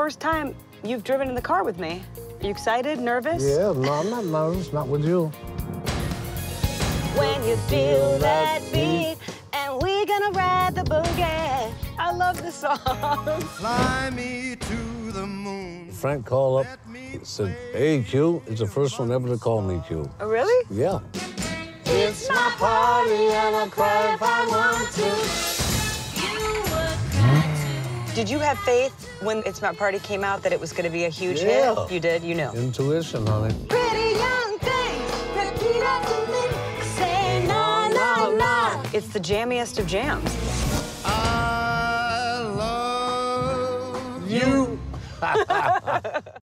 first time you've driven in the car with me. Are you excited, nervous? Yeah, no, I'm not nervous, not with you. When you feel that beat, and we're gonna ride the boogie. I love this song. Fly me to the moon. Frank called up, said, hey, Q. It's the first one ever to call me Q. Oh, really? Yeah. It's my party and I'll cry if I want to. Did you have faith when It's My Party came out that it was going to be a huge hit? You did? You knew? Intuition, honey. Pretty young thing, repeat after me, say na, na, na. It's the jammiest of jams. I love You.